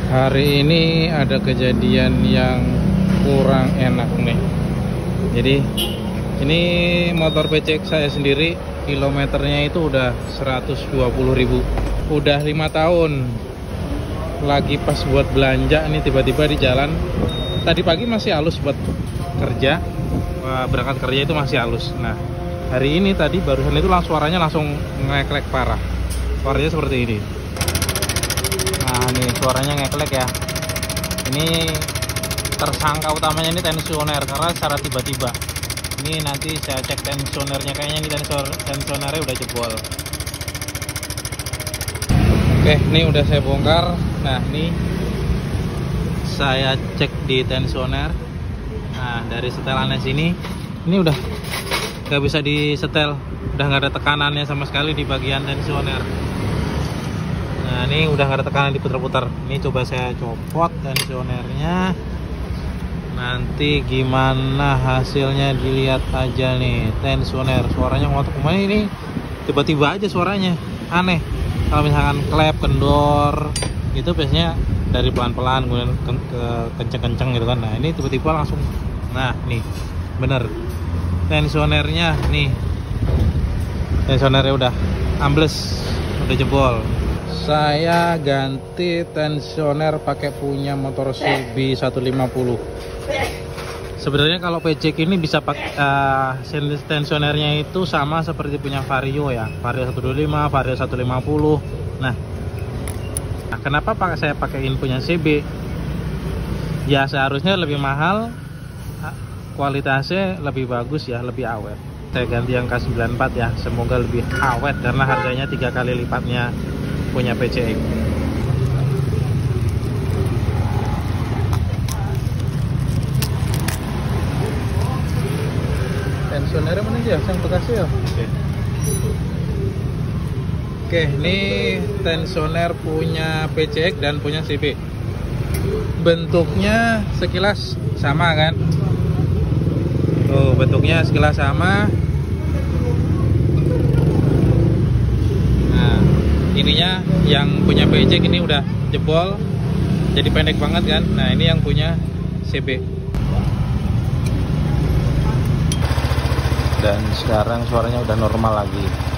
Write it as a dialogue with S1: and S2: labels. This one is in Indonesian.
S1: Hari ini ada kejadian yang kurang enak nih. Jadi ini motor PCX saya sendiri, kilometernya itu udah 120.000. Udah 5 tahun. Lagi pas buat belanja nih, tiba-tiba di jalan. Tadi pagi masih halus buat kerja. Berangkat kerja itu masih halus. Nah, hari ini tadi barusan itu suaranya langsung ngeklek parah. Suaranya seperti ini. Nah, ini suaranya ngeklek ya. Ini tersangka utamanya ini tensioner karena secara tiba-tiba. Ini nanti saya cek tensionernya, kayaknya ini tensionernya udah jebol. Oke, ini udah saya bongkar. Nah, ini saya cek di tensioner. Nah, dari setelannya sini, ini udah nggak bisa disetel, udah nggak ada tekanannya sama sekali di bagian tensioner. Nah, ini udah nggak ada tekanan diputar-putar. Ini coba saya copot tensionernya. Nanti gimana hasilnya dilihat aja nih. Tensioner suaranya ngotok kemana ini, tiba-tiba aja suaranya aneh. Kalau misalkan klep, kendor itu biasanya dari pelan-pelan kemudian ke kenceng-kenceng gitu kan. Nah, ini tiba-tiba langsung. Nah, nih bener tensionernya nih, tensionernya udah ambles, udah jebol. Saya ganti tensioner pakai punya motor CB 150. Sebenarnya kalau PCX ini bisa pakai tensionernya itu sama seperti punya Vario ya, Vario 125, Vario 150. Nah, kenapa saya pakaiin punya CB? Ya seharusnya lebih mahal, kualitasnya lebih bagus ya, lebih awet. Saya ganti yang K94 ya, semoga lebih awet karena harganya 3 kali lipatnya punya PCX. Tensionernya mana ya? Yang bekasnya ya? Oke, ini tensioner punya PCX dan punya CB. Bentuknya sekilas sama kan? Tuh, bentuknya sekilas sama. Nah, ininya yang punya PCX ini udah jebol, jadi pendek banget kan. Nah, ini yang punya CB. Dan sekarang suaranya udah normal lagi.